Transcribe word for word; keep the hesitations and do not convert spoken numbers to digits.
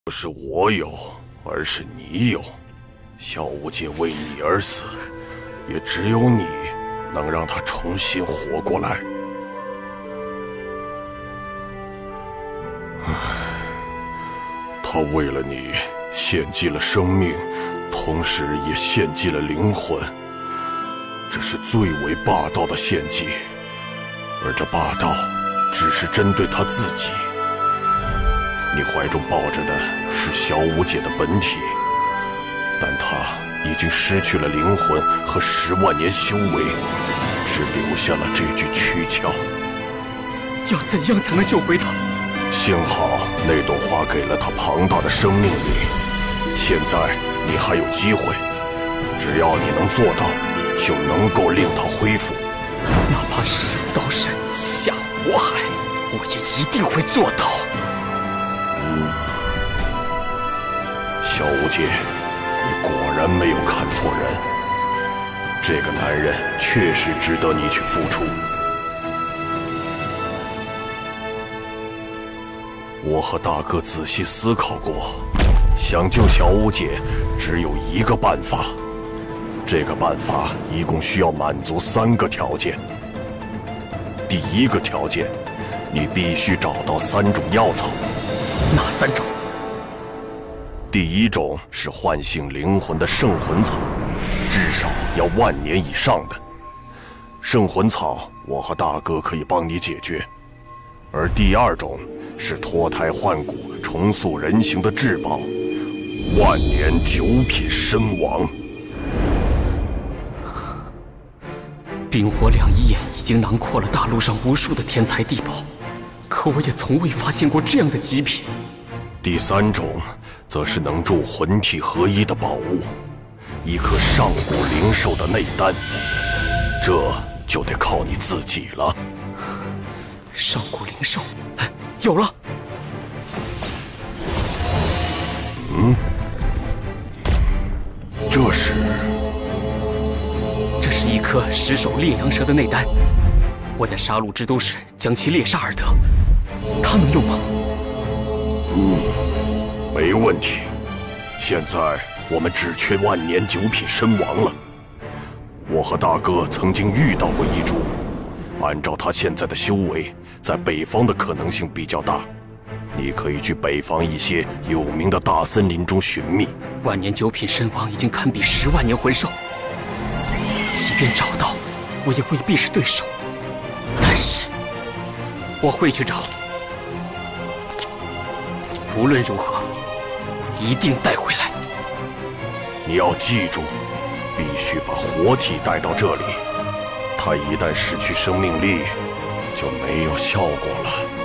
不是我有，而是你有。小无界为你而死，也只有你能让他重新活过来。唉，他为了你献祭了生命，同时也献祭了灵魂。这是最为霸道的献祭，而这霸道只是针对他自己。你怀中抱着的是小五姐的本体，但她已经失去了灵魂和十万年修为，只留下了这具躯壳。 要怎样才能救回她？ 幸好那朵花给了她庞大的生命力，现在你还有机会，只要你能做到，就能够令她恢复。 哪怕是上刀山下火海，我也一定会做到。 嗯，小无界，你果然没有看错人。这个男人确实值得你去付出。我和大哥仔细思考过，想救小五姐，只有一个办法。这个办法一共需要满足三个条件。第一个条件，你必须找到三种药草。 哪三种？ 第一种是唤醒灵魂的圣魂草，至少要万年以上的。圣魂草，我和大哥可以帮你解决。而第二种是脱胎换骨、重塑人形的至宝——万年九品身王。 冰火两仪眼已经囊括了大陆上无数的天才地宝，可我也从未发现过这样的极品。 第三种，则是能助魂体合一的宝物，一颗上古灵兽的内丹，这就得靠你自己了。 上古灵兽，有了。 嗯，这是。 这是一颗十首烈阳蛇的内丹，我在杀戮之都时将其猎杀而得，它能用吗？ 嗯，没问题。现在我们只缺万年九品身王了。我和大哥曾经遇到过一株，按照他现在的修为，在北方的可能性比较大。你可以去北方一些有名的大森林中寻觅。 万年九品身王已经堪比十万年魂兽。即便找到，我也未必是对手。但是，我会去找。无论如何，一定带回来。 你要记住，必须把活体带到这里。他一旦失去生命力，就没有效果了。